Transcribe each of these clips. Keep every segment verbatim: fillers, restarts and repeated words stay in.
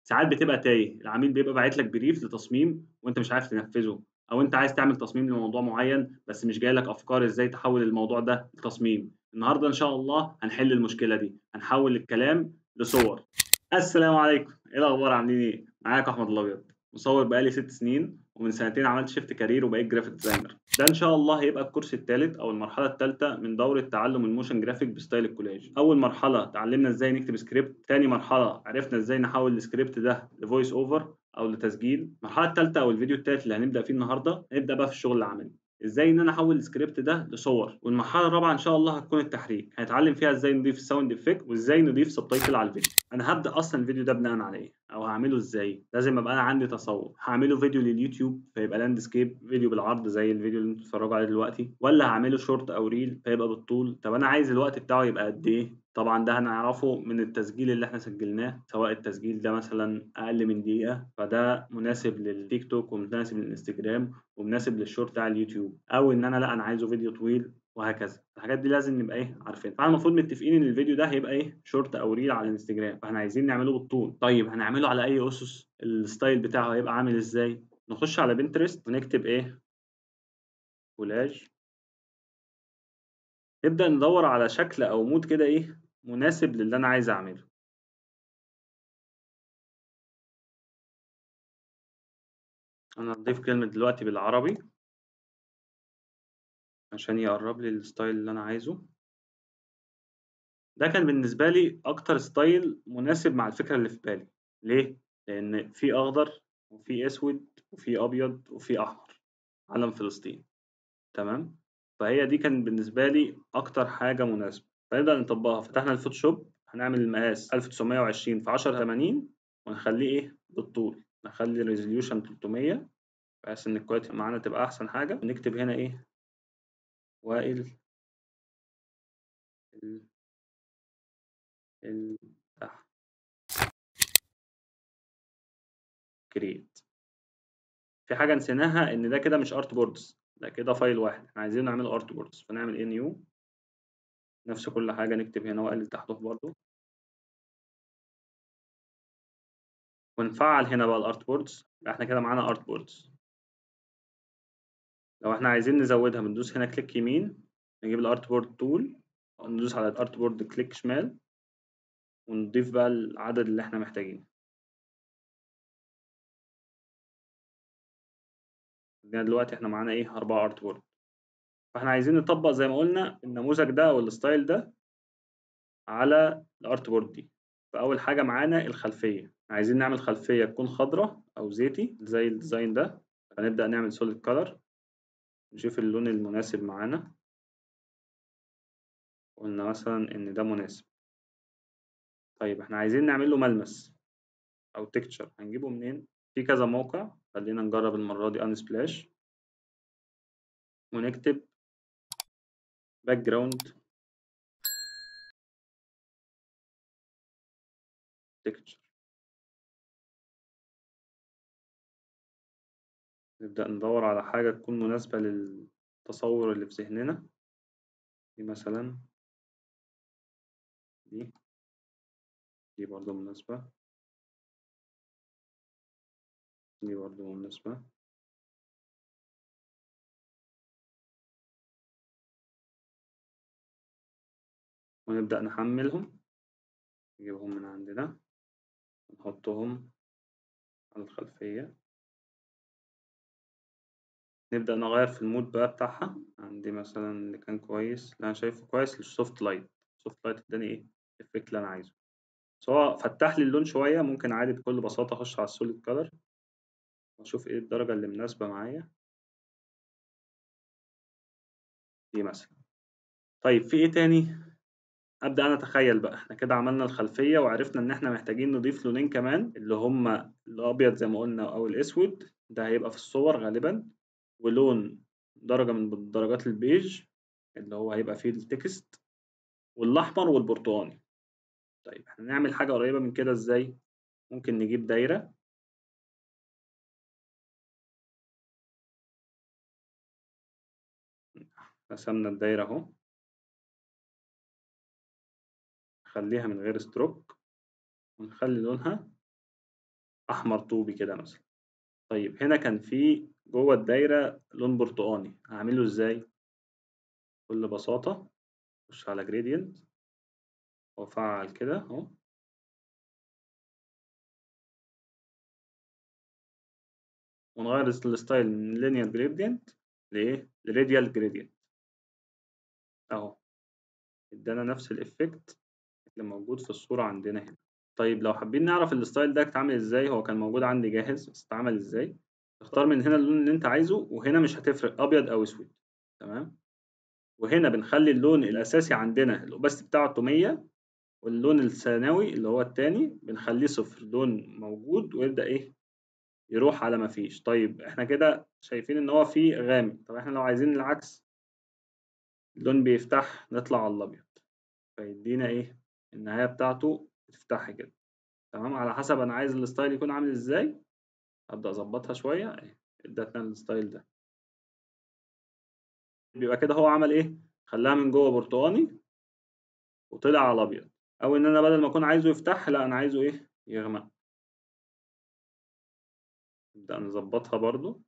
ساعات بتبقى تايه، العميل بيبقى باعت لك brief لتصميم وأنت مش عارف تنفذه، أو أنت عايز تعمل تصميم لموضوع معين بس مش جاي لك أفكار إزاي تحوّل الموضوع ده لتصميم. النهارده إن شاء الله هنحل المشكلة دي، هنحوّل الكلام لصور. السلام عليكم، إيه الأخبار عاملين إيه؟ معاكم أحمد الأبيض، مصوّر بقى لي ست سنين ومن سنتين عملت shift career وبقيت graphic designer. ده إن شاء الله هيبقى الكورس التالت أو المرحلة التالتة من دورة تعلم الmotion graphic بستايل الكولاج. أول مرحلة اتعلمنا إزاي نكتب script، تاني مرحلة عرفنا إزاي نحوّل الscript ده لvoice over أو لتسجيل، المرحلة التالتة أو الفيديو التالت اللي هنبدأ فيه النهارده، هنبدأ بقى في الشغل العملي. إزاي إن أنا أحوّل الscript ده لصور، والمرحلة الرابعة إن شاء الله هتكون التحريك، هنتعلم فيها إزاي نضيف sound effect وإزاي نضيف subtitle على الفيديو. أنا هابدأ أصلًا الفيديو ده بناءً على إيه، أو هاعمله إزاي؟ لازم أبقى أنا عندي تصوُّر، هاعمله فيديو لليوتيوب فيبقى landscape فيديو بالعرض زي الفيديو اللي أنتم بتتفرّجوا عليه دلوقتي، والّا هاعمله short أو reel فيبقى بالطول. طَب أنا عايز الوقت بتاعه يبقى قد إيه؟ طبعًا ده هنعرفه من التسجيل اللي إحنا سجّلناه، سواء التسجيل ده مثلًا أقل من دقيقة، فده مناسب للتيك توك ومناسب للإنستجرام ومناسب للshort على اليوتيوب، أو إن أنا لأ، أنا عايزه فيديو طويل وهكذا. الحاجات دي لازم نبقى إيه، عارفينها. فإحنا المفروض متفقين إن الفيديو ده هيبقى إيه، short أو reel على الإنستجرام، فإحنا عايزين نعمله بالطول. طيب هنعمله على أي أُسس؟ الstyle بتاعه هيبقى عامل إزاي؟ نخش على Pinterest ونكتب إيه، collage، نبدأ ندوّر على شكل أو mood كده إيه، مناسب للي أنا عايز أعمله. أنا هاضيف كلمة دلوقتي بالعربي عشان يقرّب لي الstyle اللي أنا عايزه. ده كان بالنسبة لي أكتر style مناسب مع الفكرة اللي في بالي. ليه؟ لإن في أخضر وفي أسود وفي أبيض وفي أحمر، علم فلسطين، تمام؟ فهي دي كان بالنسبة لي أكتر حاجة مناسبة، فنبدأ نطبّقها. فتحنا الفوتوشوب، هنعمل المقاس ألف وتسعمية وعشرين في عشرة تمانين ونخلّيه إيه، بالطول، نخلّي الresolution تلتمية بحيث إن الquality معانا تبقى أحسن حاجة، ونكتب هنا إيه، وائل ال التحكيرات. في حاجة نسيناها، إن ده كده مش artboards، ده كده فايل واحد، إحنا عايزين نعمله artboards، فنعمل إيه new، نفس كل حاجة نكتب هنا وأقلل تحته برضه، ونفعّل هنا بقى الartboards، يبقى إحنا كده معانا artboards. لو إحنا عايزين نزوّدها بندوس هنا click يمين، نجيب الartboard tool، ندوس على الartboard click شمال، ونضيف بقى العدد اللي إحنا محتاجينه. عندنا دلوقتي إحنا معانا إيه، أربعة artboard، فإحنا عايزين نطبّق زي ما قُلنا النموذج ده أو الstyle ده على الartboard دي. فأول حاجة معانا الخلفية، عايزين نعمل خلفية تكون خضرا أو زيتي زي الdesign ده، فنبدأ نعمل solid color، نشوف اللون المناسب معانا، قُلنا مثلًا إن ده مناسب. طيب إحنا عايزين نعمل له ملمس أو texture، هنجيبه منين؟ في كذا موقع، خلّينا نجرّب المرّة دي unsplash ونكتب background texture، نبدأ ندوّر على حاجة تكون مناسبة للتصوُّر اللي في ذهننا، دي مثلًا، دي، دي برضه مناسبة، دي برضه مناسبة. ونبدأ نحمّلهم، نجيبهم من عندنا، نحطهم على الخلفية، نبدأ نغيّر في الmood بقى بتاعها. عندي مثلًا اللي كان كويس، اللي أنا شايفه كويس الsoft light، الsoft light ادّاني إيه، الeffect اللي أنا عايزه، بس هو فتّح لي اللون شوية. ممكن عادي بكل بساطة أخش على الsolid color وأشوف إيه الدرجة اللي مناسبة معايا، دي مثلًا. طيب في إيه تاني؟ أبدأ أنا أتخيّل بقى، إحنا كده عملنا الخلفية وعرفنا إن إحنا محتاجين نضيف لونين كمان، اللي هُم الأبيض زي ما قُلنا أو الأسود، ده هيبقى في الصور غالبًا، ولون درجة من درجات البيج اللي هو هيبقى فيه الtext، والأحمر والبرتقاني. طيب إحنا نعمل حاجة قريبة من كده إزاي؟ ممكن نجيب دايرة، رسمنا الدايرة أهو، نخلّيها من غير stroke ونخلّي لونها أحمر طوبي كده مثلًا. طيب هنا كان في جوّه الدايرة لون برتقاني، هاعمله إزاي؟ بكل بساطة أخش على gradient وأفعّل كده أهو. ونغيّر الس الstyle من linear gradient لإيه؟ لradial gradient أهو. ادّانا نفس الeffect اللي موجود في الصورة عندنا هنا. طيب لو حابين نعرف الstyle ده اتعمل إزاي، هو كان موجود عندي جاهز، بس اتعمل إزاي؟ تختار من هنا اللون اللي أنت عايزه، وهنا مش هتفرق أبيض أو أسود، تمام؟ وهنا بنخلّي اللون الأساسي عندنا الopacity بتاعته مية، واللون الثانوي اللي هو التاني بنخلّيه صفر، لون موجود ويبدأ إيه، يروح على ما فيش. طيب إحنا كده شايفين إن هو في غامق، طب إحنا لو عايزين العكس، اللون بيفتح نطلع على الأبيض، فيدّينا إيه، النهاية بتاعته بتفتح كده، تمام؟ على حسب أنا عايز الstyle يكون عامل إزاي، أبدأ أضبّطها شوية أهي، ادّتنا الstyle ده. بيبقى كده هو عمل إيه، خلّاها من جوّه برتقاني وطلع على أبيض، أو إن أنا بدل ما أكون عايزه يفتح، لأ أنا عايزه إيه، يغمق. نبدأ نضبّطها برضه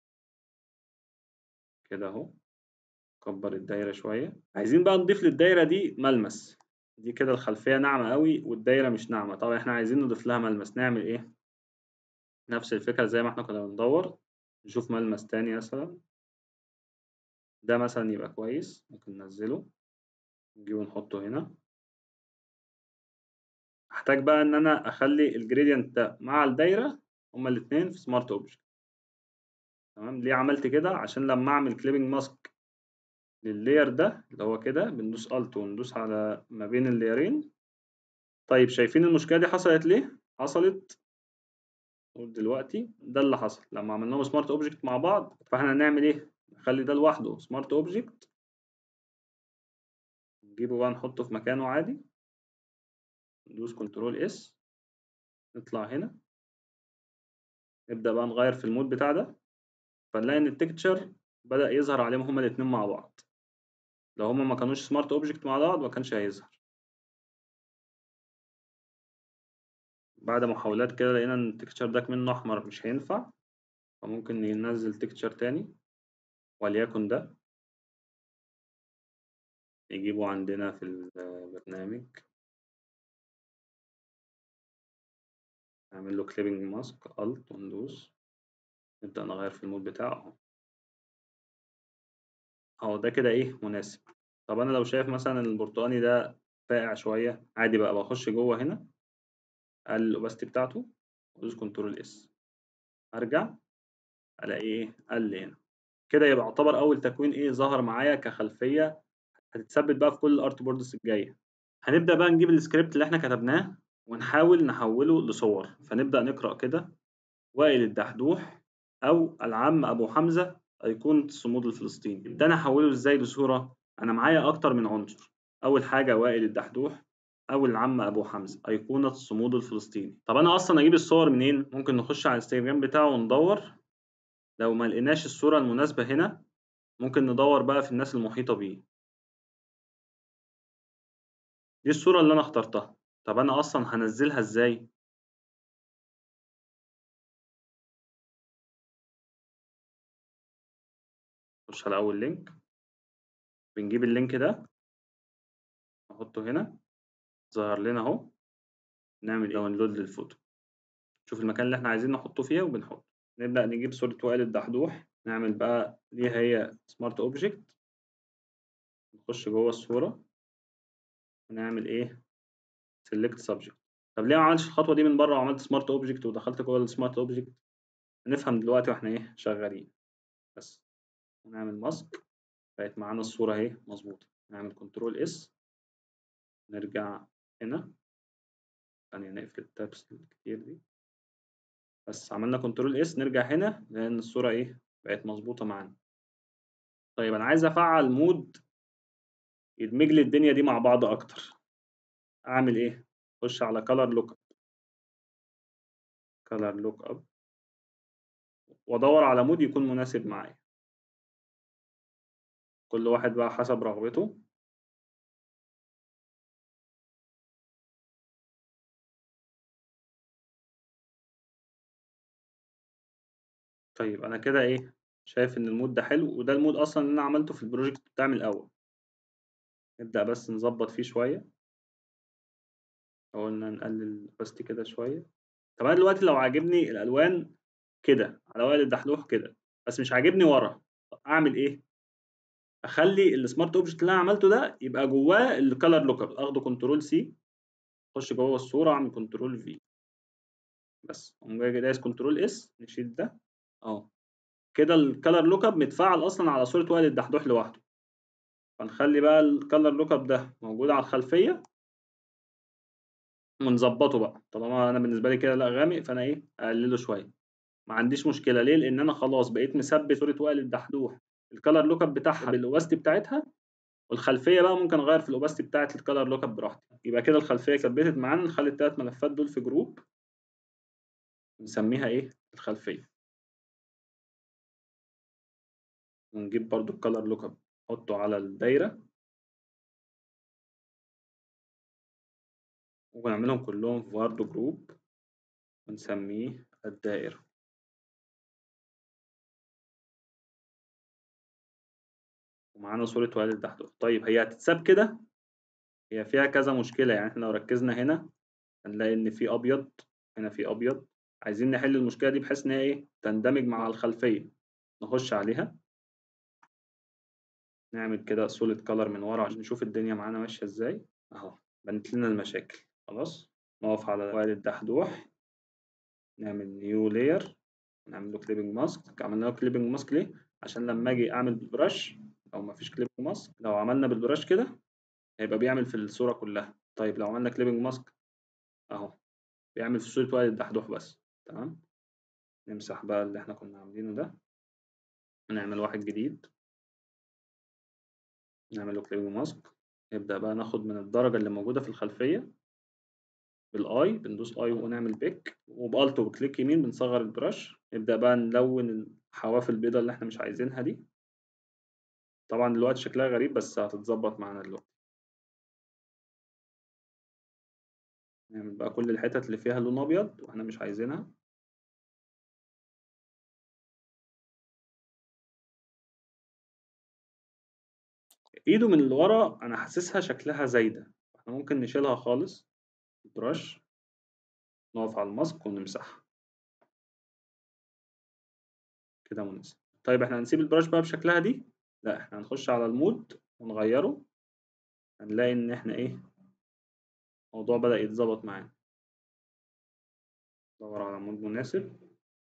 كده أهو، نكبّر الدايرة شوية. عايزين بقى نضيف للدايرة دي ملمس، دي كده الخلفية ناعمة أوي والدايرة مش ناعمة، طب إحنا عايزين نضيف لها ملمس، نعمل إيه؟ نفس الفكرة زي ما إحنا كنا بندوّر، نشوف ملمس تاني مثلًا، ده مثلًا يبقى كويس، ممكن ننزّله، نجيبه نحطه هنا. هاحتاج بقى إن أنا أخلّي الgradient ده مع الدايرة هُم الاتنين في smart object، تمام؟ ليه عملت كده؟ عشان لمّا أعمل clipping mask للlayer ده اللي هو كده، بندوس alt وندوس على ما بين اللايرين. طيب شايفين المشكلة دي حصلت ليه؟ حصلت قُل دلوقتي، ده اللي حصل لمّا عملناهم smart object مع بعض، فإحنا هنعمل إيه؟ نخلّي ده لوحده smart object، نجيبه بقى نحطه في مكانه عادي، ندوس control S، نطلع هنا، نبدأ بقى نغيّر في الmood بتاع ده، فنلاقي إن الtexture بدأ يظهر عليهم هُم الاتنين مع بعض، لو هُم ما كانوش smart object مع بعض ما كانش هيظهر. بعد محاولات كده لقينا إن الtexture ده إكمنه أحمر مش هينفع، فممكن ننزّل texture تاني وليكن ده، نجيبه عندنا في البرنامج، نعمل له clipping mask alt وندوس، نبدأ نغيّر في الmood بتاعه أهو. أهو ده كده إيه، مناسب. طب أنا لو شايف مثلًا البرتقاني ده فاقع شوية، عادي بقى باخش جوّه هنا، أقلل الopacity بتاعته وأدوس control S، أرجع ألاقيه إيه، قَل هنا. كده يبقى يعتبر أول تكوين إيه، ظهر معايا كخلفية هتتثبت بقى في كل الart boards الجاية. هنبدأ بقى نجيب الscript اللي إحنا كتبناه ونحاول نحوّله لصور، فنبدأ نقرأ كده: وائل الدحدوح أو العم أبو حمزة أيقونة الصمود الفلسطيني. ده أنا هاحوّله إزاي لصورة؟ أنا معايا أكتر من عنصر، أول حاجة وائل الدحدوح أو العم أبو حمزة أيقونة الصمود الفلسطيني. طب أنا أصلًا أجيب الصور منين؟ ممكن نخش على الإنستجرام بتاعه وندوّر، لو ما لقيناش الصورة المناسبة هنا ممكن ندوّر بقى في الناس المحيطة بيه. دي الصورة اللي أنا اخترتها، طب أنا أصلًا هانزّلها إزاي؟ نخش على أول لينك، بنجيب اللينك ده نحطه هنا، ظهر لنا أهو، نعمل download للفوتو، نشوف المكان اللي إحنا عايزين نحطه فيه وبنحطه. نبدأ نجيب صورة وائل الدحدوح، نعمل بقى ليها هي smart object، نخش جوّه الصورة ونعمل إيه، select subject. طب ليه ما عملتش الخطوة دي من برّه وعملت smart object ودخلت جوّه الsmart object؟ هنفهم دلوقتي وإحنا إيه، شغالين. بس، ونعمل mask، بقت معانا الصورة أهي مضبوطة، نعمل control S، نرجع هنا، ثانية نقفل الtabs الكتير دي، بس عملنا control S نرجع هنا لإن الصورة إيه، بقت مضبوطة معانا. طيب أنا عايز أفعّل mood يدمج لي الدنيا دي مع بعض أكتر، أعمل إيه؟ أخش على color lookup color lookup وأدوّر على mood يكون مناسب معايا. كل واحد بقى حسب رغبته. طيب أنا كده إيه، شايف إن الmood ده حلو، وده الmood أصلًا اللي أنا عملته في الproject بتاعي من الأول. نبدأ بس نضبّط فيه شوية. قُلنا نقلل opacity كده شوية. طب أنا دلوقتي لو عاجبني الألوان كده، على وائل الدحدوح كده، بس مش عاجبني ورا، أعمل إيه؟ أخلّي الsmart object اللي أنا عملته ده يبقى جواه الcolor lookup، آخده control C، أخش جوّه الصورة أعمل control V، بس أقوم جاي دايس control S، نشيل ده، آه، كده الcolor lookup متفعّل أصلًا على صورة وائل الدحدوح لوحده. فنخلّي بقى الcolor lookup ده موجود على الخلفية ونضبّطه بقى، طالما أنا بالنسبة لي كده لأ غامق، فأنا إيه، أقلّله شوية. ما عنديش مشكلة، ليه؟ لإن أنا خلاص بقيت مثبّت صورة وائل الدحدوح الcolor lookup بتاعها بالopacity بتاعتها، والخلفية بقى ممكن أغيّر في الopacity بتاعة الcolor lookup براحتي. يبقى كده الخلفية ثبّتت معانا، نخلّي التلات ملفات دول في group نسميها إيه، الخلفية. ونجيب برضه الcolor lookup نحطه على الدايرة. ونعملهم كلّهم في برضه group ونسميه الدائرة. ومعانا صورة وائل الدحدوح. طيب هي هتتساب كده؟ هي فيها كذا مشكلة، يعني إحنا لو ركّزنا هنا هنلاقي إن في أبيض، هنا في أبيض، عايزين نحل المشكلة دي بحيث إن هي إيه، تندمج مع الخلفية. نخش عليها، نعمل كده solid color من ورا عشان نشوف الدنيا معانا ماشية إزاي. أهو بانت لنا المشاكل، خلاص. نقف على وائل الدحدوح، نعمل new layer، نعمل له clipping mask. عملنا له clipping mask ليه؟ عشان لمّا آجي أعمل بالبرش لو ما فيش clipping mask، لو عملنا بالبرش كده هيبقى بيعمل في الصورة كلّها. طيب لو عملنا clipping mask أهو، بيعمل في صورة وائل الدحدوح بس، تمام. نمسح بقى اللي إحنا كنا عاملينه ده، ونعمل واحد جديد، نعمل له clipping mask. نبدأ بقى ناخد من الدرجة اللي موجودة في الخلفية بالI، بندوس I ونعمل pick، وبAlt وبكليك يمين بنصغّر البرش. نبدأ بقى نلوّن الحواف البيضا اللي إحنا مش عايزينها دي. طبعًا دلوقتي شكلها غريب بس هتتضبط معانا دلوقتي. نعمل بقى كل الحتت اللي فيها لون أبيض وإحنا مش عايزينها. إيده من اللي ورا أنا حاسسها شكلها زايدة، إحنا ممكن نشيلها خالص بالبرش، نقف على الماسك ونمسحها. كده مناسب. طيب إحنا هنسيب البرش بقى بشكلها دي؟ لأ، إحنا هنخش على الmood ونغيّره، هنلاقي إن إحنا إيه، الموضوع بدأ يتضبط معانا. ندوّر على mood مناسب.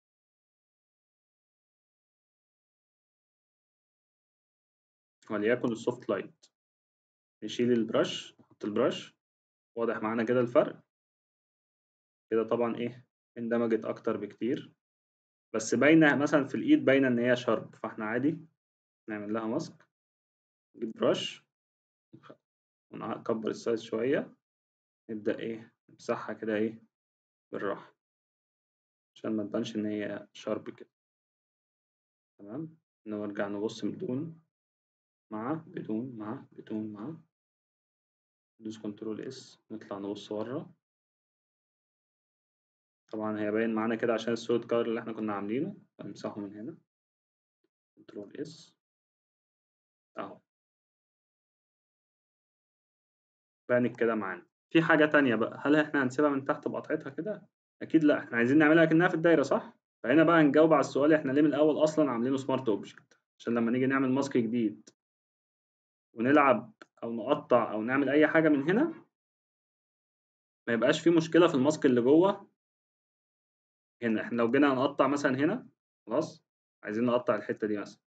وليكن الsoft light. نشيل البرش، نحط البرش، واضح معانا كده الفرق؟ كده طبعًا إيه، اندمجت أكتر بكتير، بس باينة مثلًا في الإيد باينة إن هي sharp، فإحنا عادي نعمل لها mask، نجيب brush نخ ونكبّر الsize شوية، نبدأ إيه، نمسحها كده إيه، بالراحة، عشان ما تبانش إن هي sharp كده، تمام. نرجع نبُص بدون، مع، بدون، مع، بدون، مع، ندوس control S نطلع نبُص برّه. طبعًا هي باين معانا كده عشان الsolid color اللي إحنا كنا عاملينه، فنمسحه من هنا control S أهو. بانت كده معانا. في حاجة تانية بقى، هل إحنا هنسيبها من تحت بقطعتها كده؟ أكيد لأ، إحنا عايزين نعملها أكنها في الدايرة صح؟ فهنا بقى هنجاوب على السؤال إحنا ليه من الأول أصلًا عاملينه smart object، عشان لمّا نيجي نعمل mask جديد ونلعب أو نقطّع أو نعمل أي حاجة من هنا، ما يبقاش في مشكلة في الmask اللي جوّه هنا. إحنا لو جينا نقطّع مثلًا هنا، خلاص، عايزين نقطّع الحتة دي مثلًا،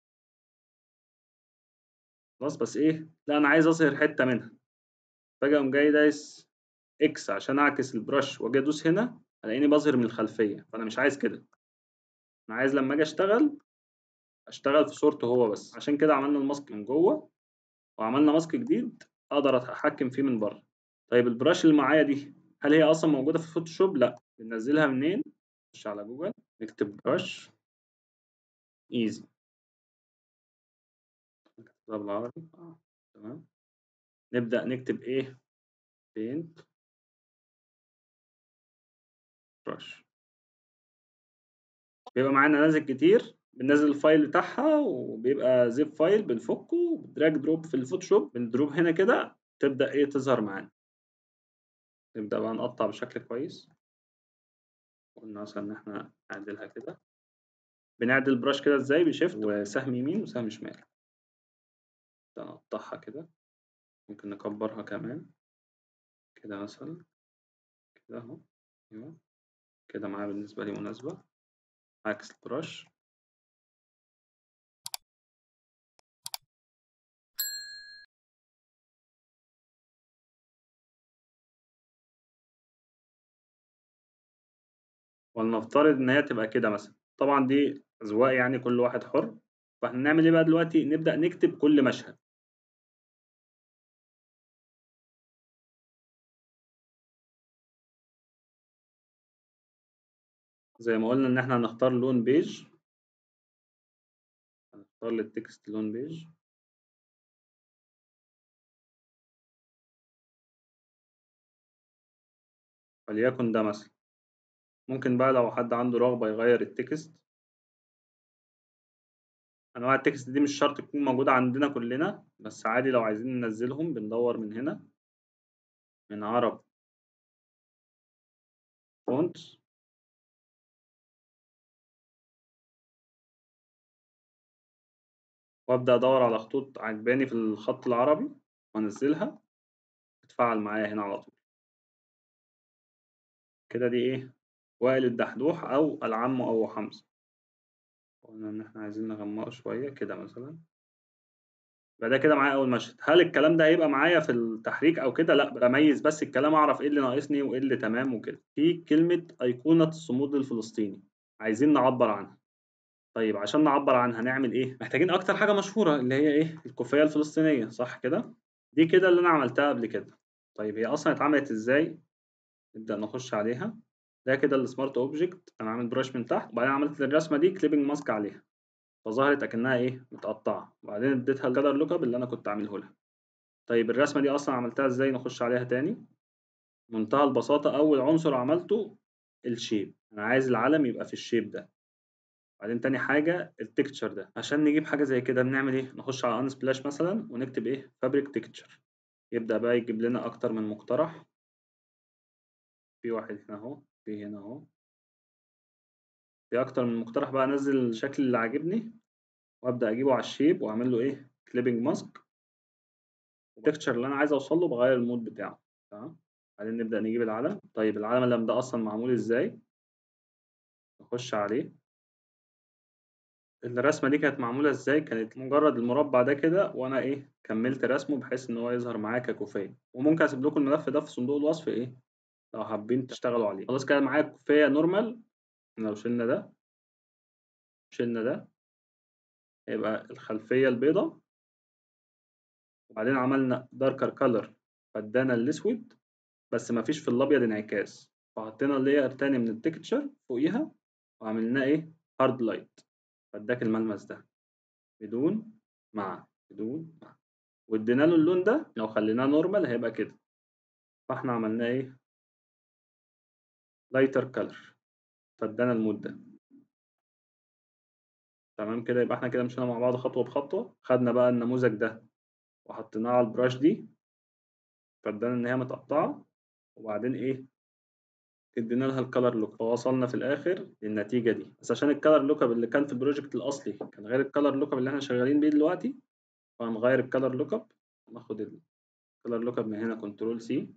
خلاص، بس إيه، لأ أنا عايز أظهر حتة منها، فآجي أقوم جاي دايس X عشان أعكس البرش وآجي أدوس هنا، ألاقيني باظهر من الخلفية، فأنا مش عايز كده. أنا عايز لمّا آجي أشتغل، أشتغل في صورته هو بس، عشان كده عملنا الماسك من جوّه وعملنا ماسك جديد أقدر أتحكم فيه من برّه. طيب البراش اللي معايا دي، هل هي أصلًا موجودة في الفوتوشوب؟ لأ، بننزّلها منين؟ نخش على جوجل نكتب brush easy، نكتبها بالعربي آه، تمام. نبدأ نكتب إيه، paint brush. بيبقى معانا نماذج كتير، بننزل الفايل بتاعها وبيبقى زيب فايل بنفكه دراج دروب في الفوتوشوب، بندروب هنا كده تبدأ إيه تظهر معانا. نبدأ بقى نقطع بشكل كويس. قلنا مثلا إن إحنا نعدلها كده. بنعدل براش كده إزاي؟ بشيفت وسهم يمين وسهم شمال. نقطعها كده، ممكن نكبرها كمان كده مثلا كده أهو. أيوه كده معايا بالنسبة لي مناسبة. عكس البراش. ولنفترض إن هي تبقى كده مثلا، طبعا دي أذواق يعني كل واحد حر. فاحنا نعمل إيه بقى دلوقتي؟ نبدأ نكتب كل مشهد. زي ما قلنا إن إحنا هنختار لون بيج، هنختار للتكست لون بيج. وليكن ده مثلا. ممكن بقى لو حد عنده رغبة يغير التكست. أنواع التكست دي مش شرط تكون موجودة عندنا كلنا، بس عادي لو عايزين ننزلهم بندور من هنا من عرب فونت، وأبدأ أدور على خطوط عجباني في الخط العربي وأنزلها تتفاعل معايا هنا على طول. كده دي إيه؟ وائل الدحدوح أو العم أو حمزة. قلنا إن إحنا عايزين نغمقه شوية كده مثلا. يبقى ده كده معايا أول مشهد. هل الكلام ده هيبقى معايا في التحريك أو كده؟ لأ، بميز بس الكلام أعرف إيه اللي ناقصني وإيه اللي تمام وكده. في كلمة أيقونة الصمود الفلسطيني عايزين نعبر عنها. طيب عشان نعبر عنها نعمل إيه؟ محتاجين أكتر حاجة مشهورة اللي هي إيه؟ الكوفية الفلسطينية، صح كده؟ دي كده اللي أنا عملتها قبل كده. طيب هي أصلا اتعملت إزاي؟ نبدأ نخش عليها. ده كده السمارت أوبجكت، أنا عامل براش من تحت وبعدين عملت الرسمة دي كليبنج ماسك عليها. فظهرت أكنها إيه؟ متقطعة، وبعدين اديتها الكلر لوك اب اللي أنا كنت عامله لها. طيب الرسمة دي أصلا عملتها إزاي؟ نخش عليها تاني. منتهى البساطة، أول عنصر عملته الشيب، أنا عايز العلم يبقى في الشيب ده. بعدين تاني حاجة التكتشر ده. عشان نجيب حاجة زي كده بنعمل إيه؟ نخش على انسبلاش مثلا ونكتب إيه؟ فابريك تكتشر. يبدأ بقى يجيب لنا أكتر من مقترح. في واحد هنا أهو، في هنا أهو، في أكتر من مقترح. بقى أنزل الشكل اللي عاجبني وأبدأ أجيبه على الشيب وأعمل له إيه؟ كليبنج ماسك. التكتشر اللي أنا عايز أوصل له بغير المود بتاعه. تمام؟ بعدين نبدأ نجيب العلم. طيب العلم اللي ده أصلا معمول إزاي؟ نخش عليه. الرسمة دي كانت معمولة إزاي؟ كانت مجرد المربع ده كده وأنا إيه كملت رسمه بحيث إن هو يظهر معايا ككوفية، وممكن أسيب لكم الملف ده في صندوق الوصف إيه لو حابين تشتغلوا عليه. خلاص كده معايا كوفية نورمال. لو شلنا ده شلنا ده هيبقى الخلفية البيضاء، وبعدين عملنا داركر كلر فادانا الأسود، بس مفيش في الأبيض انعكاس، فحطينا لاير تاني من التكتشر فوقيها وعملناه إيه هارد لايت فاداك الملمس ده بدون مع بدون مع، وادينا له اللون ده. لو خليناه نورمال هيبقى كده. فاحنا عملناه ايه لايتر كلر فادانا المود ده. تمام كده. يبقى احنا كده مشينا مع بعض خطوه بخطوه. خدنا بقى النموذج ده وحطيناه على البراش دي فادانا ان هي متقطعه، وبعدين ايه ادينا لها الكلر لوك، فوصلنا في الاخر للنتيجه دي. بس عشان الكلر لوك اب اللي كان في البروجكت الاصلي كان غير الكلر لوك اب اللي احنا شغالين بيه دلوقتي، فهنغير الكلر لوك اب. ناخد الكلر لوك اب من هنا كنترول سي،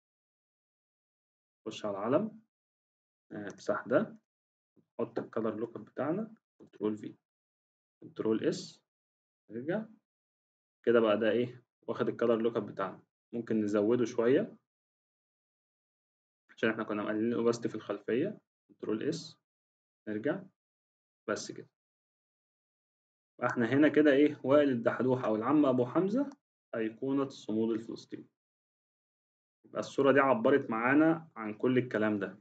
نخش على العلم، امسح ده، نحط الكلر لوك اب بتاعنا كنترول في، كنترول اس، نرجع كده بقى ده ايه واخد الكلر لوك اب بتاعنا. ممكن نزوده شويه عشان احنا كنا مقللين الاوباستي في الخلفيه. كنترول اس، نرجع، بس كده. فاحنا هنا كده ايه وائل الدحدوح او العم ابو حمزه ايقونه الصمود الفلسطيني. يبقى الصوره دي عبرت معانا عن كل الكلام ده.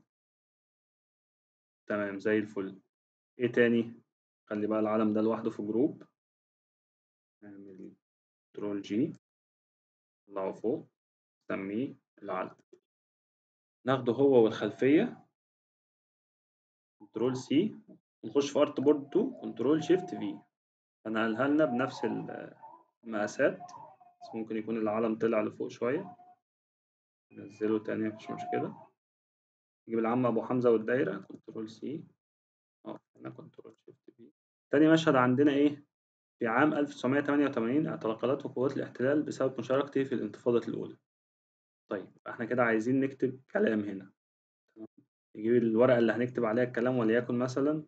تمام زي الفل. ايه تاني؟ خلي بقى العلم ده لوحده في جروب، نعمل كنترول جي، نطلعه فوق، نسميه العلم. ناخده هو والخلفيه كنترول سي، ونخش في ارت بورد اتنين كنترول شيفت في. هنقلها لنا بنفس المقاسات، بس ممكن يكون العلم طلع لفوق شويه، ننزله تاني مفيش مشكله. نجيب العم ابو حمزه والدايره كنترول سي، اه هنا كنترول شيفت في. تاني مشهد عندنا ايه؟ في عام ألف وتسعمية تمانية وتمانين اعتقلته قوات الاحتلال بسبب مشاركته في الانتفاضة الأولى. طيب احنا كده عايزين نكتب كلام هنا. نجيب الورقة اللي هنكتب عليها الكلام، وليكن مثلا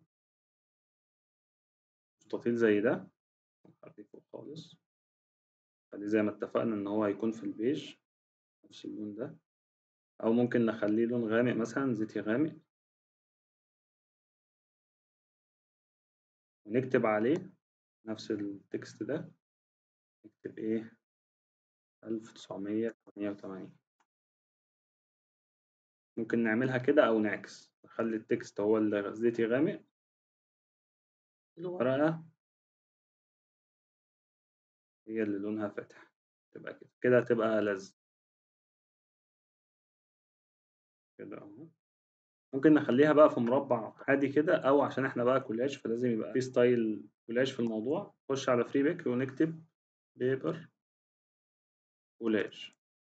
مستطيل زي ده، نخليه فوق خالص، خليه زي ما اتفقنا إن هو هيكون في البيج نفس اللون ده، أو ممكن نخليه لون غامق مثلا زيتي غامق، ونكتب عليه نفس التكست ده، نكتب إيه؟ ألف وتسعمية تمانية وتمانين. ممكن نعملها كده أو نعكس، نخلي التكست هو اللي زيتي غامق، الورقة هي اللي لونها فاتح، تبقى كده كده هتبقى ألذ كده اهو. ممكن نخليها بقى في مربع عادي كده، او عشان احنا بقى كولاج فلازم يبقى في ستايل كولاج في الموضوع. نخش على فري بيك ونكتب بيبر كولاج،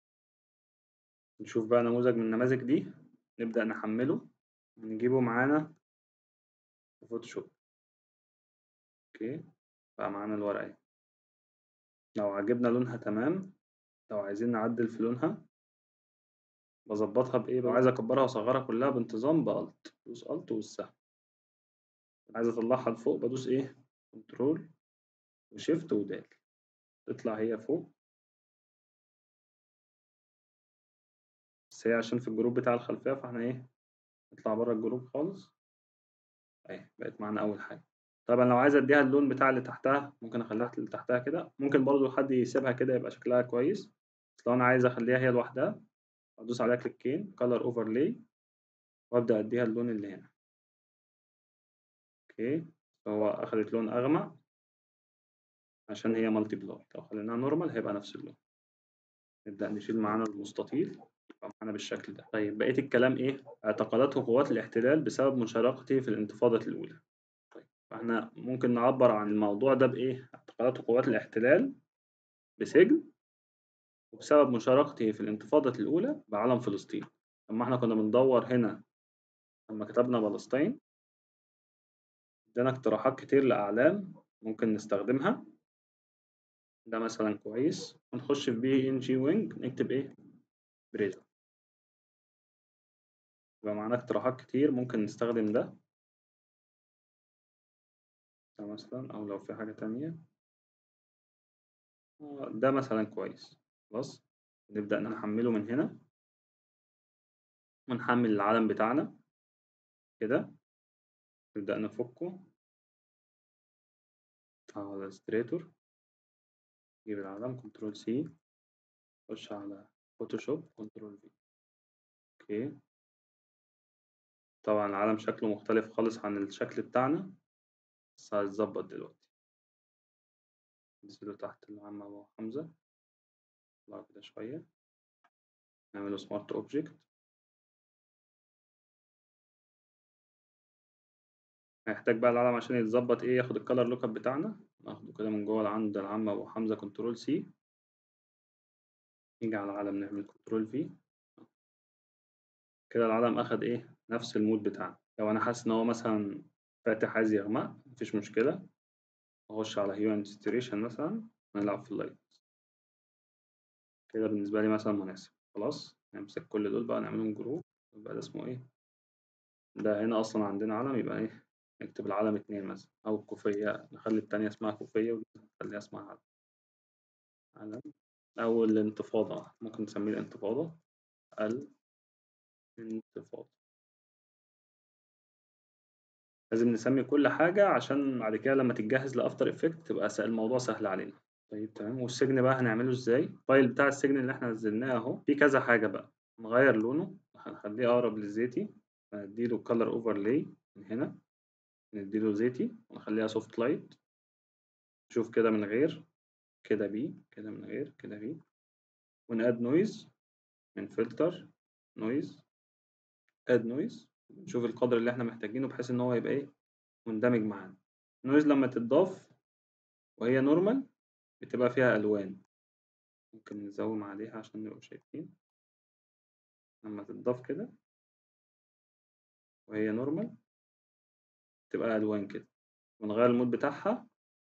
نشوف بقى نموذج من النماذج دي، نبدأ نحمله ونجيبه معانا في فوتوشوب. اوكي، بقى معانا الورقة اهي. لو عجبنا لونها تمام، لو عايزين نعدل في لونها بظبطها بايه بقى. لو عايز اكبرها واصغرها كلها بانتظام بألت، بدوس ألت والسهم. عايز اطلعها لفوق بدوس ايه؟ كنترول وشيفت ودال، تطلع هي فوق. بس هي عشان في الجروب بتاع الخلفية فاحنا ايه، نطلع بره الجروب خالص اهي، بقت معانا اول حاجة. طبعا لو عايز اديها اللون بتاع اللي تحتها ممكن اخليها اللي تحتها كده، ممكن برضو حد يسيبها كده يبقى شكلها كويس. بس لو انا عايز اخليها هي لوحدها ادوس عليها كليكين كلر اوفرلاي، وابدا اديها اللون اللي هنا. اوكي، هو اخدت لون اغمق عشان هي مالتي بلاي، لو خليناها نورمال هيبقى نفس اللون. نبدأ نشيل معانا المستطيل يبقى معانا بالشكل ده. طيب بقية الكلام إيه؟ اعتقلته قوات الاحتلال بسبب مشاركته في الانتفاضة الأولى. طيب فإحنا ممكن نعبر عن الموضوع ده بإيه؟ اعتقلته قوات الاحتلال بسجن، وبسبب مشاركته في الانتفاضة الأولى بعلم فلسطين. لما إحنا كنا بندور هنا لما كتبنا فلسطين ادانا اقتراحات كتير لأعلام ممكن نستخدمها. ده مثلا كويس، ونخش في بي إن جي وينج نكتب إيه؟ بريزون. يبقى معانا اقتراحات كتير ممكن نستخدم ده ده مثلا، أو لو في حاجة تانية ده مثلا كويس. خلاص، نبدأ نحمله من هنا ونحمل العلم بتاعنا كده، نبدأ نفكه على الإلستريتور، نجيب العلم كنترول سي، نخش على فوتوشوب كنترول في. اوكي، طبعا العلم شكله مختلف خالص عن الشكل بتاعنا، بس هيتظبط دلوقتي. ننزله تحت العم أبو حمزة، نطلع كده شوية، نعمله سمارت اوبجكت. هيحتاج بقى العلم عشان يتظبط ايه، ياخد الكالر لوك اب بتاعنا، ناخده كده من جوه عند العم ابو حمزة كنترول سي، نيجي على العلم نعمل كنترول في. كده العلم اخد ايه، نفس المود بتاعنا. لو انا حاسس ان هو مثلا فاتح عايز يغمق مفيش مشكلة، اخش على هيو اند ساتوريشن مثلا، نلعب في اللايت كده بالنسبة لي مثلا مناسب. خلاص نمسك كل دول بقى نعملهم جروب، يبقى ده اسمه ايه، ده هنا اصلا عندنا علم، يبقى ايه، نكتب العلم اتنين مثلا، او الكوفية نخلي التانية اسمها كوفية ونخليها اسمها علم. علم او الانتفاضة ممكن نسميه الانتفاضة، الانتفاضة. لازم نسمي كل حاجة عشان بعد كده لما تتجهز لأفتر إفكت تبقى الموضوع سهل علينا. طيب تمام، والسجن بقى هنعمله ازاي؟ الفايل بتاع السجن اللي احنا نزلناه اهو، في كذا حاجة بقى. نغير لونه، هنخليه أقرب للزيتي، نديله كلر اوفرلاي من هنا، نديله زيتي ونخليها سوفت لايت. نشوف كده من غير، كده بي، كده من غير، كده بي. وناد نويز من فلتر نويز، اد نويز، نشوف القدر اللي احنا محتاجينه بحيث ان هو يبقى ايه، مندمج معانا. النويز لما تتضاف وهي نورمال بتبقى فيها ألوان، ممكن نزوم عليها عشان نبقى شايفين. لما تتضاف كده وهي نورمال تبقى ألوان كده، ونغير المود بتاعها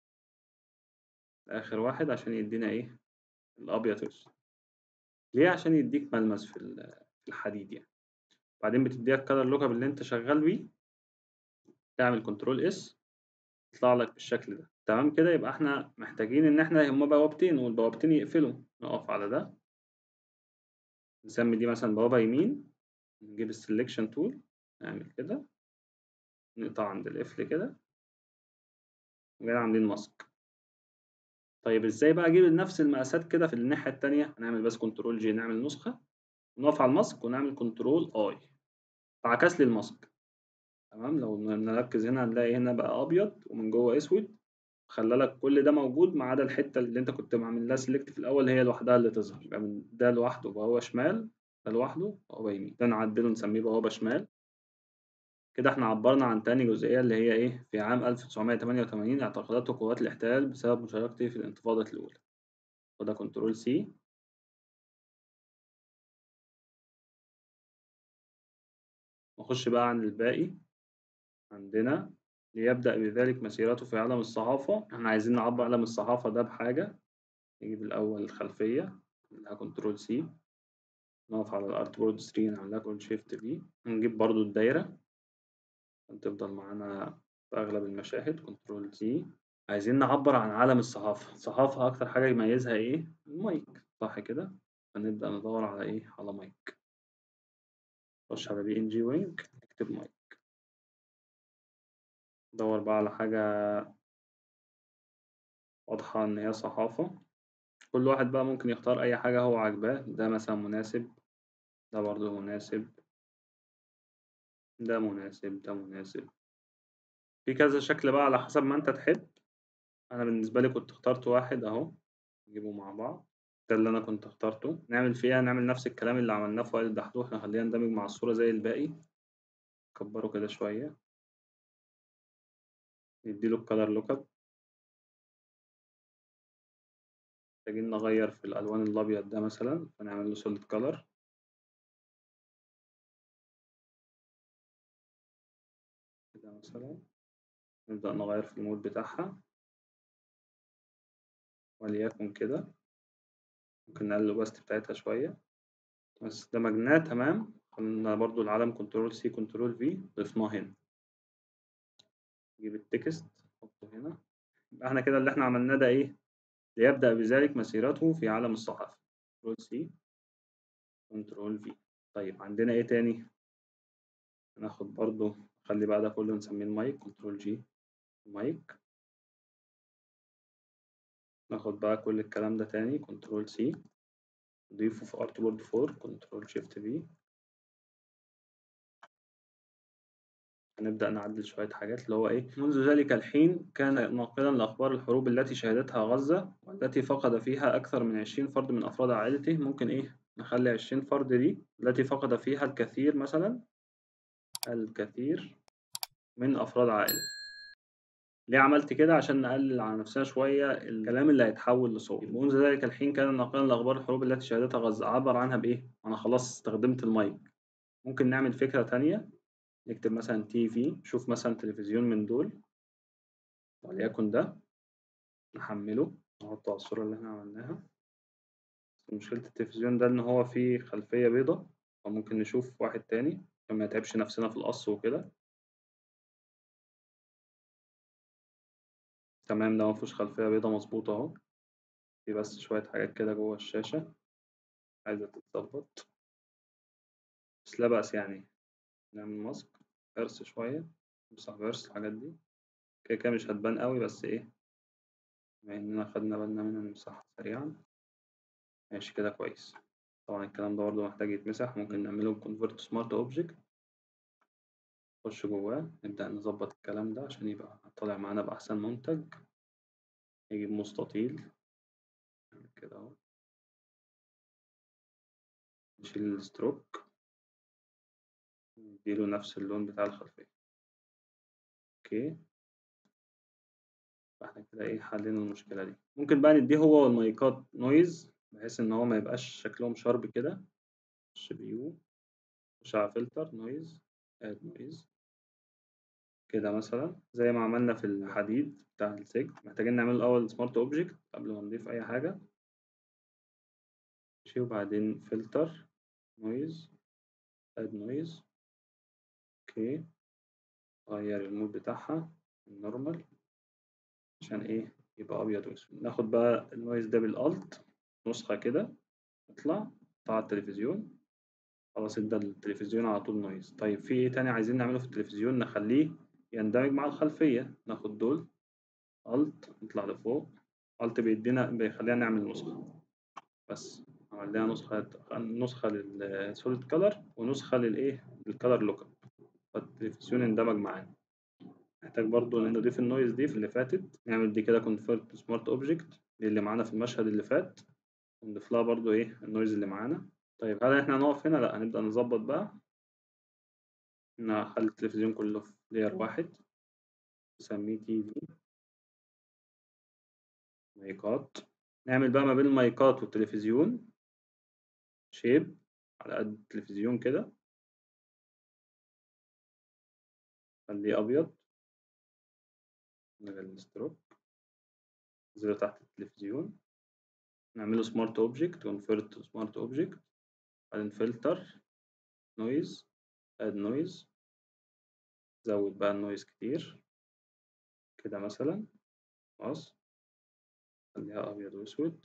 لآخر واحد عشان يدينا إيه الأبيض والأسود. ليه؟ عشان يديك ملمس في في الحديد يعني. بعدين بتديها الكالر لوك اب اللي أنت شغال بيه، تعمل كنترول اس يطلع لك بالشكل ده. تمام كده. يبقى احنا محتاجين ان احنا هما بوابتين والبوابتين يقفلوا. نقف على ده، نسمي دي مثلا بوابة يمين، نجيب السلكشن تول نعمل كده، نقطع عند القفل كده، وجاي عاملين ماسك. طيب ازاي بقى اجيب نفس المقاسات كده في الناحية التانية؟ هنعمل بس كنترول جي نعمل نسخة، نقف على الماسك ونعمل كنترول اي فعكس لي الماسك. تمام. لو نركز هنا هنلاقي هنا بقى ابيض ومن جوه اسود، خلى لك كل ده موجود ما عدا الحته اللي انت كنت عامل لها سيلكت في الاول هي لوحدها اللي تظهر. يبقى من ده لوحده بوابه شمال، ده لوحده بوابه يمين، ده نعدله نسميه بوابه شمال. كده احنا عبرنا عن تاني جزئيه اللي هي ايه في عام ألف وتسعمية تمانية وتمانين اعتقالات وقوات الاحتلال بسبب مشاركتي في الانتفاضه الاولى. وده كنترول سي. نخش بقى عن الباقي. عندنا ليبدأ بذلك مسيرته في عالم الصحافة. احنا عايزين نعبر عالم الصحافة ده بحاجة. نجيب الأول الخلفية نعملها كنترول سي، نقف على الارت بورد ثلاثة نعملها كنترول شيفت بي، نجيب برضو الدايرة عشان تفضل معانا في أغلب المشاهد كنترول سي. عايزين نعبر عن عالم الصحافة. الصحافة أكتر حاجة يميزها إيه؟ المايك، صح كده؟ فنبدأ ندور على إيه؟ على مايك. نخش على بي إن جي وينج نكتب مايك. ندور بقى على حاجة واضحة إن هي صحافة. كل واحد بقى ممكن يختار أي حاجة هو عاجباه. ده مثلا مناسب، ده برضو مناسب، ده مناسب، ده مناسب. في كذا شكل بقى على حسب ما أنت تحب. أنا بالنسبة لي كنت اخترت واحد أهو، نجيبه مع بعض. ده اللي أنا كنت اخترته. نعمل فيها نعمل نفس الكلام اللي عملناه في وائل الدحدوح، نخليها ندمج مع الصورة زي الباقي. نكبره كده شوية، نديله الكالر لوك اب. محتاجين نغير في الألوان الأبيض ده مثلا فنعمل له سوليد كالر كده مثلا. نبدأ نغير في المود بتاعها وليكن كده. ممكن نقلل الأوباستي بتاعتها شوية بس دمجناه. تمام. قلنا برضو العلم كنترول سي كنترول في ضفناه هنا. نجيب التكست نحطه هنا. يبقى احنا كده اللي احنا عملناه ده ايه؟ ليبدأ بذلك مسيرته في عالم الصحافة. كنترول سي كنترول في. طيب عندنا ايه تاني؟ هناخد برضو خلي بقى ده كله نسميه المايك كنترول جي مايك. ناخد بقى كل الكلام ده تاني كنترول سي نضيفه في ارت بورد أربعة كنترول شيفت في. هنبدأ نعدل شوية حاجات اللي هو إيه. منذ ذلك الحين كان ناقلا لأخبار الحروب التي شهدتها غزة والتي فقد فيها أكثر من عشرين فرد من أفراد عائلته. ممكن إيه نخلي عشرين فرد دي التي فقد فيها الكثير مثلا، الكثير من أفراد عائلته. ليه عملت كده؟ عشان نقلل على نفسنا شوية الكلام اللي هيتحول لصوت. منذ ذلك الحين كان ناقلا لأخبار الحروب التي شهدتها غزة. عبر عنها بإيه؟ أنا خلاص استخدمت المايك. ممكن نعمل فكرة تانية، نكتب مثلا تي في. شوف مثلا تلفزيون من دول وليكن ده، نحمله نحطه على الصورة اللي احنا عملناها. مشكلة التلفزيون ده إن هو فيه خلفية بيضة، فممكن نشوف واحد تاني عشان ما يتعبش نفسنا في القص وكده. تمام. ده مفيهوش خلفية بيضة مظبوطة أهو، في بس شوية حاجات كده جوه الشاشة عايزة تتظبط بس لا بأس يعني. نعمل ماسك بيرس شوية، نمسح بيرس الحاجات دي كده كده مش هتبان قوي بس إيه بما إننا خدنا بالنا منها نمسحها سريعا. ماشي كده كويس. طبعا الكلام ده برضه محتاج يتمسح. ممكن نعمله convert smart object، نخش جواه نبدأ نظبط الكلام ده عشان يبقى طالع معانا بأحسن منتج. نجيب مستطيل كده اهو، نشيل الستروك نديله نفس اللون بتاع الخلفية اوكي، فاحنا كده ايه حلينا المشكله دي. ممكن بقى نديه هو والمايكات نويز بحيث ان هو ما يبقاش شكلهم شارب كده. خش بيو، خش على فلتر نويز، اد نويز كده مثلا زي ما عملنا في الحديد بتاع السجن. محتاجين نعمل الاول سمارت اوبجكت قبل ما نضيف اي حاجه. ماشي، وبعدين فلتر نويز، اد نويز. اوكي، غير المود بتاعها النورمال عشان ايه يبقى ابيض واسود. ناخد بقى النويز ده بالالت نسخه كده، اطلع بتاع التلفزيون. خلاص ادى التلفزيون على طول نويز. طيب في ايه تاني عايزين نعمله في التلفزيون نخليه يندمج مع الخلفيه؟ ناخد دول الت نطلع لفوق. الت بيدينا بيخلينا نعمل نسخه بس. عملناها نسخه نسخه للسوليد كلر ونسخه للايه للكلر لوك اب، فالتلفزيون اندمج معانا. محتاج برضو نضيف النويز دي في اللي فاتت. نعمل دي كده كونفيرت سمارت اوبجكت اللي معانا في المشهد اللي فات، ونضيف لها برضو ايه النويز اللي معانا. طيب هل احنا هنقف هنا؟ لا، هنبدأ نظبط بقى. نخلي التلفزيون كله في لاير واحد، نسميه تي في مايكات. نعمل بقى ما بين المايكات والتلفزيون شيب على قد التلفزيون كده، خليه أبيض. نغير الستروك، ننزله تحت التلفزيون، نعمله سمارت اوبجكت كونفيرت سمارت اوبجكت، بعدين فلتر نويز، اد نويز، زود بقى النويز كتير كده مثلا. خلاص، خليها أبيض وأسود.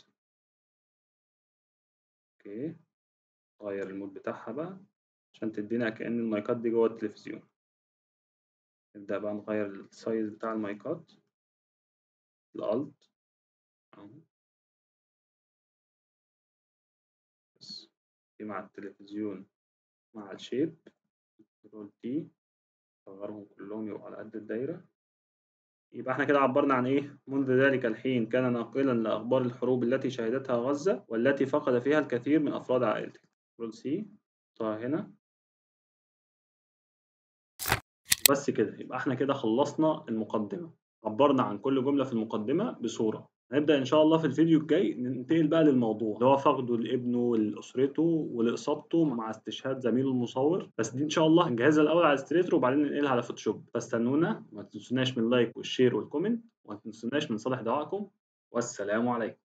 أوكي، غير المود بتاعها بقى عشان تدينا كأن المايكات دي جوه التلفزيون. نبدأ بقى نغير السايز بتاع المايكات، الألت بس دي مع التلفزيون مع الشيب، كنترول تي، صغرهم كلهم يبقوا على قد الدايرة. يبقى احنا كده عبرنا عن ايه؟ منذ ذلك الحين كان ناقلا لأخبار الحروب التي شهدتها غزة والتي فقد فيها الكثير من أفراد عائلته. كنترول سي، طه هنا. بس كده يبقى احنا كده خلصنا المقدمة، عبرنا عن كل جملة في المقدمة بصورة. هنبدأ إن شاء الله في الفيديو الجاي ننتقل بقى للموضوع اللي هو فقده لابنه ولأسرته ولإصابته مع استشهاد زميله المصور. بس دي إن شاء الله نجهزها الأول على ستريتور وبعدين ننقلها على فوتوشوب. فاستنونا، ما تنسوناش من اللايك والشير والكومنت، وما تنسوناش من صالح دعائكم، والسلام عليكم.